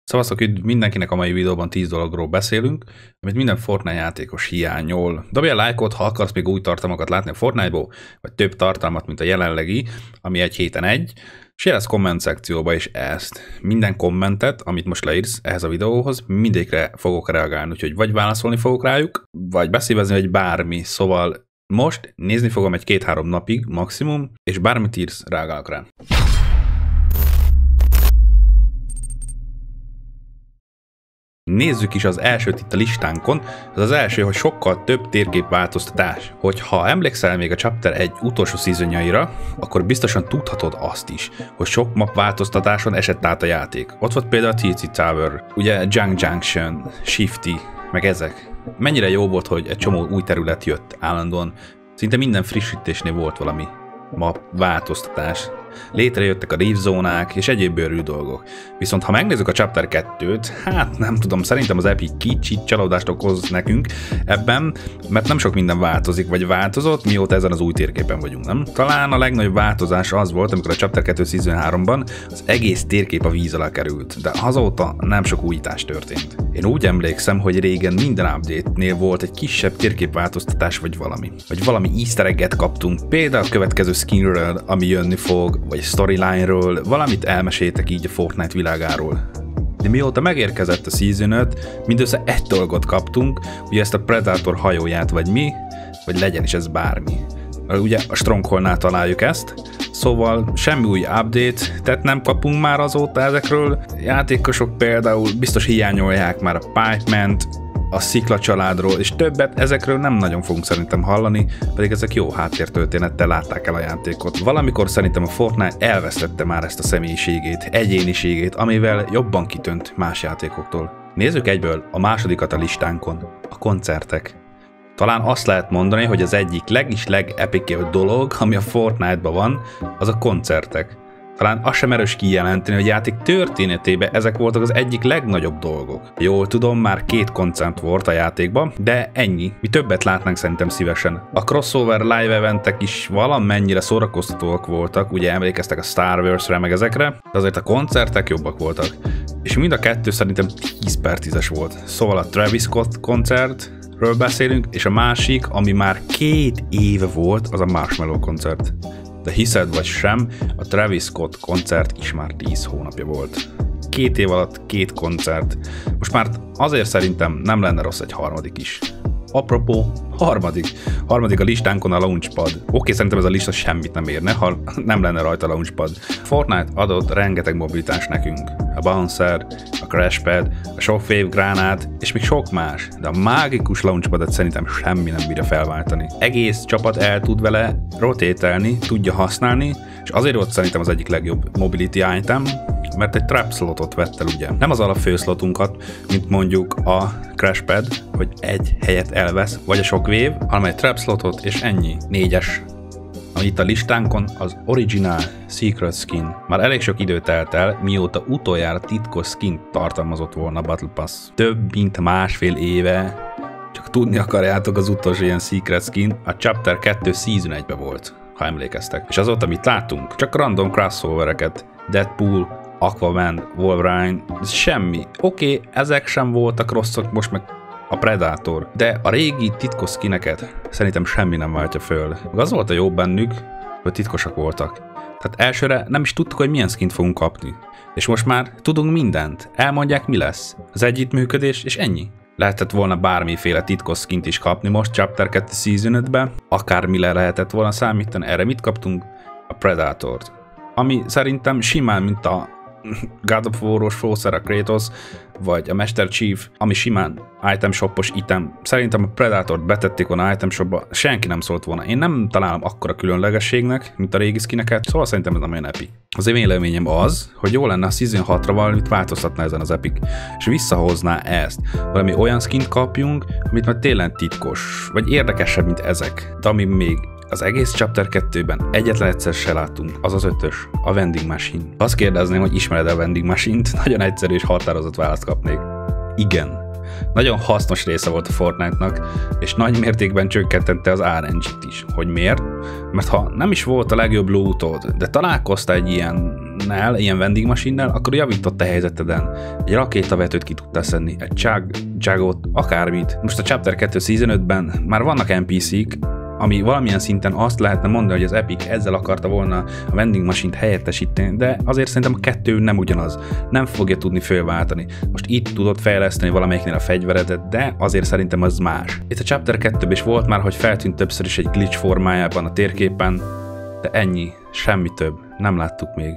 Szavaztok üdv mindenkinek, a mai videóban 10 dologról beszélünk, amit minden Fortnite játékos hiányol. Dobj a lájkot, ha akarsz még új tartalmakat látni a Fortnite-ból, vagy több tartalmat, mint a jelenlegi, ami egy héten egy, és jelezz komment szekcióba is ezt. Minden kommentet, amit most leírsz ehhez a videóhoz, mindegyikre fogok reagálni, úgyhogy vagy válaszolni fogok rájuk, vagy beszélni, vagy bármi. Szóval most nézni fogom egy 2-3 napig maximum, és bármit írsz, reagálok rá. Nézzük is az elsőt itt a listánkon. Ez az első, hogy sokkal több térképváltoztatás. Hogyha emlékszel még a Chapter 1 utolsó szezonjaira, akkor biztosan tudhatod azt is, hogy sok map változtatáson esett át a játék. Ott volt például a TC Tower, ugye Junk Junction, Shifty, meg ezek. Mennyire jó volt, hogy egy csomó új terület jött állandóan. Szinte minden frissítésnél volt valami map változtatás. Létrejöttek a reef zónák és egyéb bőrű dolgok. Viszont ha megnézzük a Chapter 2-t, hát nem tudom, szerintem az Epic kicsit csalódást okoz nekünk ebben, mert nem sok minden változik, vagy változott, mióta ezen az új térképen vagyunk, nem? Talán a legnagyobb változás az volt, amikor a Chapter 2 Season 3-ban az egész térkép a víz alá került, de azóta nem sok újítás történt. Én úgy emlékszem, hogy régen minden update-nél volt egy kisebb térképváltoztatás, vagy valami easter egget kaptunk, például a következő skinről, ami jönni fog, vagy storyline-ről, valamit elmeséltek így a Fortnite világáról. De mióta megérkezett a Season 5, mindössze egy dolgot kaptunk, ugye ezt a Predator hajóját, vagy mi, vagy legyen is ez bármi. Ugye a Strongholdnál találjuk ezt, szóval semmi új update, tehát nem kapunk már azóta ezekről. Játékosok például biztos hiányolják már a Pipe-ment, a Szikla családról, és többet ezekről nem nagyon fogunk szerintem hallani, pedig ezek jó háttértörténettel látták el a játékot. Valamikor szerintem a Fortnite elvesztette már ezt a személyiségét, egyéniségét, amivel jobban kitönt más játékoktól. Nézzük egyből a másodikat a listánkon, a koncertek. Talán azt lehet mondani, hogy az egyik legepikebb dolog, ami a Fortnite-ban van, az a koncertek. Talán azt sem erős kijelenteni, hogy a játék történetében ezek voltak az egyik legnagyobb dolgok. Jól tudom, már 2 koncert volt a játékban, de ennyi. Mi többet látnánk szerintem szívesen. A crossover live eventek is valamennyire szórakoztatóak voltak, ugye emlékeztek a Star Wars-re meg ezekre, de azért a koncertek jobbak voltak. És mind a kettő szerintem 10/10-es volt. Szóval a Travis Scott koncertről beszélünk, és a másik, ami már 2 éve volt, az a Marshmello koncert. De hiszed vagy sem, a Travis Scott koncert is már 10 hónapja volt. 2 év alatt 2 koncert. Most már azért szerintem nem lenne rossz egy harmadik is. Apropó, harmadik a listánkon a Launchpad. Oké, szerintem ez a lista semmit nem érne, ha nem lenne rajta a Launchpad. Fortnite adott rengeteg mobilitást nekünk. A Bouncer, a Crashpad, a Shockwave gránát, és még sok más. De a mágikus Launchpadet szerintem semmi nem bírja felváltani. Egész csapat el tud vele rotételni, tudja használni, és azért volt szerintem az egyik legjobb mobility item, mert egy trap slotot vett el, ugye. Nem az alapfő slotunkat, mint mondjuk a Crashpad, hogy egy helyet elvesz, vagy a Shockwave, hanem egy trap slotot, és ennyi. 4-es. Ami itt a listánkon az Original Secret Skin. Már elég sok idő telt el, mióta utoljára titkos skin tartalmazott volna a Battle Pass. Több mint másfél éve. Csak tudni akarjátok, az utolsó ilyen Secret Skin a Chapter 2 Season 1-ben volt, ha emlékeztek. És azóta mit láttunk? Csak random crossovereket. Deadpool, Aquaman, Wolverine, semmi. Oké, ezek sem voltak rosszak, most meg a Predator, de a régi titkos skineket szerintem semmi nem váltja föl. Az volt a jó bennük, hogy titkosak voltak. Tehát elsőre nem is tudtuk, hogy milyen skint fogunk kapni. És most már tudunk mindent. Elmondják, mi lesz. Az együttműködés, és ennyi. Lehetett volna bármiféle titkos skint is kapni most Chapter 2 Season 5-be. Akármile lehetett volna számítani. Erre mit kaptunk? A Predatort. Ami szerintem simán, mint a God of War-os fószer, a Kratos, vagy a Master Chief, ami simán item shopos item. Szerintem a Predatort betették volna item shopba, senki nem szólt volna. Én nem találom akkora különlegességnek, mint a régi skineket, szóval szerintem ez nem olyan epic. Az én véleményem az, hogy jó lenne a Season 6-ra valamit változtatna ezen az epic, és visszahozná ezt. Valami olyan skint kapjunk, amit már tényleg titkos, vagy érdekesebb, mint ezek. De ami még az egész Chapter 2-ben egyetlen egyszer se láttunk, az az 5-ös, a Vending Machine. Azt kérdezném, hogy ismered a Vending Machine-t? Nagyon egyszerű és határozott választ kapnék. Igen. Nagyon hasznos része volt a Fortnite-nak, és nagy mértékben csökkentette az RNG-t is. Hogy miért? Mert ha nem is volt a legjobb lootod, de találkoztál egy ilyen Machine-nel, ilyen vending machine-nel, akkor javított a helyzeteden. Egy rakétavetőt ki tudtál szedni, egy Jugot, akármit. Most a Chapter 2 Season 5-ben már vannak NPC-k, ami valamilyen szinten azt lehetne mondani, hogy az Epic ezzel akarta volna a vending machine-t helyettesíteni, de azért szerintem a kettő nem ugyanaz. Nem fogja tudni fölváltani. Most itt tudod fejleszteni valamelyiknél a fegyveredet, de azért szerintem az más. Itt a Chapter 2-ben is volt már, hogy feltűnt többször is egy glitch formájában a térképen, de ennyi, semmi több, nem láttuk még.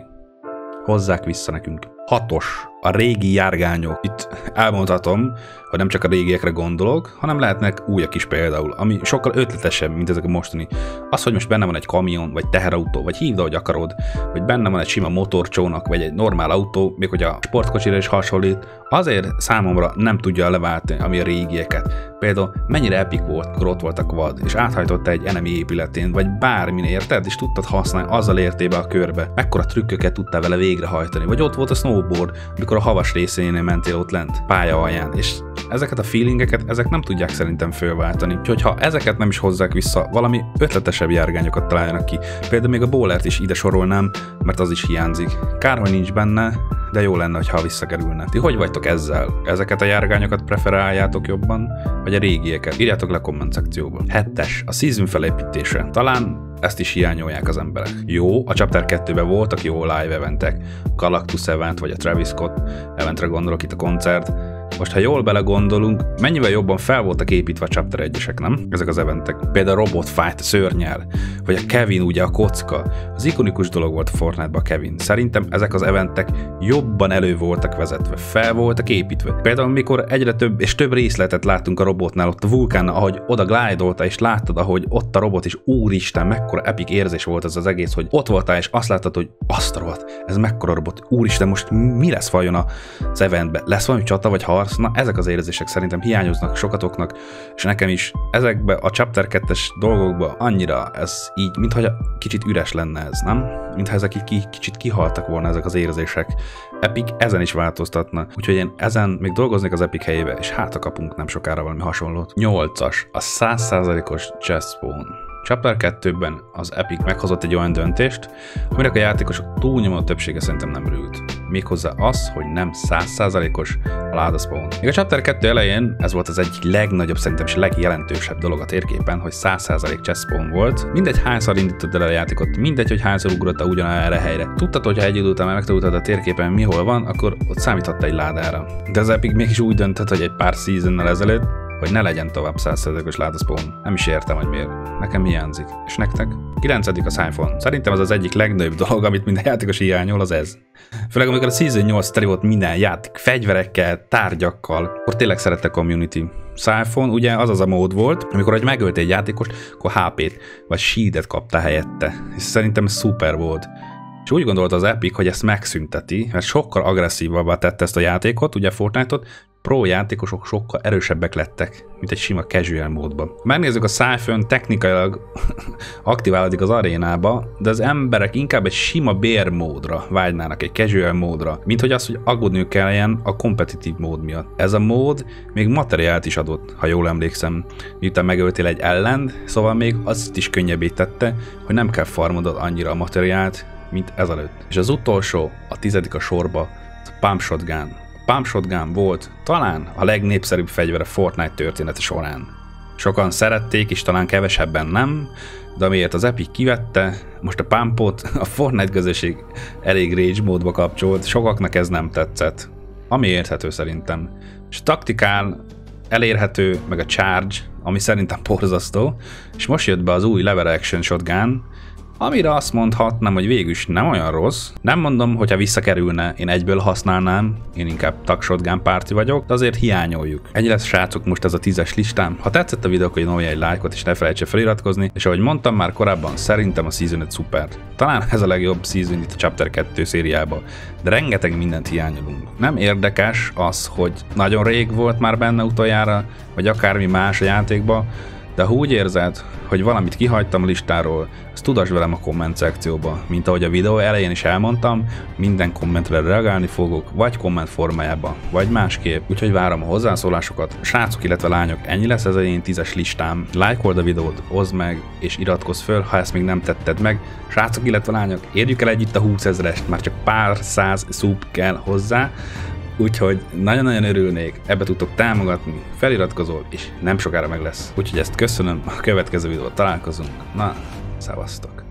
Hozzák vissza nekünk. 6-os. A régi járgányok. Itt elmondhatom, hogy nem csak a régiekre gondolok, hanem lehetnek újak is például, ami sokkal ötletesebb, mint ezek a mostani. Az, hogy most benne van egy kamion, vagy teherautó, vagy hívd, ahogy akarod, vagy benne van egy sima motorcsónak, vagy egy normál autó, még hogy a sportkocsira is hasonlít, azért számomra nem tudja leváltani, ami a régieket. Például mennyire epic volt, amikor ott volt a quad, és áthajtotta egy enemy épületén, vagy bármin érted, és tudtad használni, azzal értél be a körbe. Mekkora trükköket tudtál vele végrehajtani. Vagy ott volt a snowboard, amikor a havas részénél mentél ott lent, pálya alján, és ezeket a feelingeket, ezek nem tudják szerintem fölváltani. Úgyhogy ha ezeket nem is hozzák vissza, valami ötletesebb járgányokat találjanak ki. Például még a bowlert is ide sorolnám, mert az is hiányzik. Kár, hogy nincs benne, de jó lenne, ha visszakerülne. Ti hogy vagytok ezzel? Ezeket a járgányokat preferáljátok jobban, vagy a régieket? Írjátok le a komment szekcióban. 7-es. A season felépítése. Talán ezt is hiányolják az emberek. Jó, a Chapter 2-ben voltak jó live eventek. Galactus event, vagy a Travis Scott eventre gondolok, itt a koncert. Most, ha jól belegondolunk, mennyivel jobban fel voltak építve a Chapter 1-esek, nem? Ezek az eventek. Például a Robot Fight, a szörnyel, vagy a Kevin, ugye a kocka. Az ikonikus dolog volt a Fortnite-ban a Kevin. Szerintem ezek az eventek jobban elő voltak vezetve, fel voltak építve. Például mikor egyre több és több részletet láttunk a robotnál, ott a vulkánnál, ahogy oda glide-olta, és láttad, ahogy ott a robot, és úristen, mekkora epic érzés volt ez az egész, hogy ott voltál, és azt láttad, hogy azt a robot, ez mekkora robot, úristen, most mi lesz vajon az eventben? Lesz valami csata, vagy harc? Na, ezek az érzések szerintem hiányoznak sokatoknak, és nekem is ezekbe a Chapter 2-es dolgokba annyira ez így, mintha kicsit üres lenne ez, nem? Mintha ezek így kicsit kihaltak volna ezek az érzések. Epic ezen is változtatna, úgyhogy én ezen még dolgoznék az Epic helyébe, és hát kapunk nem sokára valami hasonlót. 8-as, a 100%-os chest spawn. Chapter 2-ben az Epic meghozott egy olyan döntést, aminek a játékosok túlnyomó többsége szerintem nem örült. Méghozzá az, hogy nem 100%-os a láda spawn. Még a Chapter 2 elején ez volt az egyik legnagyobb, szerintem is legjelentősebb dolog a térképen, hogy 100% chest spawn volt. Mindegy hányszor indítod el a játékot, mindegy, hogy hányszor ugrottál ugyanerre a helyre. Tudtad, hogy ha egy idő után megtanultad a térképen mi hol van, akkor ott számíthatta egy ládára. De az Epic mégis úgy döntött, hogy egy pár seasonnal ezelőtt, hogy ne legyen tovább 100%-os láda spawn. Nem is értem, hogy miért. Nekem hiányzik. És nektek? 9. a Siphon. Szerintem az az egyik legnagyobb dolog, amit minden játékos hiányol, az ez. Főleg amikor a Season 8 teli volt minden játék, fegyverekkel, tárgyakkal, akkor tényleg szerette a community. Siphon ugye az a mód volt, amikor egy megöltél egy játékost, akkor HP-t vagy shieldet kapta helyette. És szerintem ez szuper volt. És úgy gondolta az Epic, hogy ezt megszünteti, mert sokkal agresszívabbá tette ezt a játékot, ugye a Fortnite-ot, pro játékosok sokkal erősebbek lettek, mint egy sima casual módban. Megnézzük a Siphon, technikailag aktiválódik az arénába, de az emberek inkább egy sima bear módra vágynának, egy casual módra, mint hogy az, hogy aggódniuk kelljen a kompetitív mód miatt. Ez a mód még materiált is adott, ha jól emlékszem, miután megöltél egy ellent, szóval még azt is könnyebbé tette, hogy nem kell farmodod annyira a materiált, mint ezelőtt. És az utolsó, a 10. a sorba, a Pump Shotgun. A Pump Shotgun volt talán a legnépszerűbb fegyver a Fortnite története során. Sokan szerették, és talán kevesebben nem, de amiért az Epic kivette, most a Pumpot a Fortnite közösség elég rage módba kapcsolt, sokaknak ez nem tetszett. Ami érthető szerintem. És taktikán elérhető, meg a Charge, ami szerintem borzasztó, és most jött be az új Lever Action Shotgun, amire azt mondhatnám, hogy végül is nem olyan rossz. Nem mondom, hogyha visszakerülne, én egyből használnám, én inkább tag shotgun párti vagyok, de azért hiányoljuk. Ennyi lesz, srácok, most ez a 10-es listám. Ha tetszett a videó, akkor nyomj egy lájkot, és ne felejtse feliratkozni, és ahogy mondtam már korábban, szerintem a Season 5 szuper. Talán ez a legjobb Season itt a Chapter 2 szériában, de rengeteg mindent hiányolunk. Nem érdekes az, hogy nagyon rég volt már benne utoljára, vagy akármi más a játékban, De ha úgy érzed, hogy valamit kihagytam a listáról, azt tudasd velem a komment szekcióba. Mint ahogy a videó elején is elmondtam, minden kommentre reagálni fogok, vagy komment formájában, vagy másképp. Úgyhogy várom a hozzászólásokat. Srácok, illetve lányok, ennyi lesz ez az én 10-es listám. Lájkold a videót, oszd meg, és iratkozz föl, ha ezt még nem tetted meg. Srácok, illetve lányok, érjük el együtt a 20 000-est, már csak pár száz szub kell hozzá. Úgyhogy nagyon-nagyon örülnék, ebbe tudtok támogatni, feliratkozol, és nem sokára meg lesz. Úgyhogy ezt köszönöm, a következő videóban találkozunk. Na, szevasztok!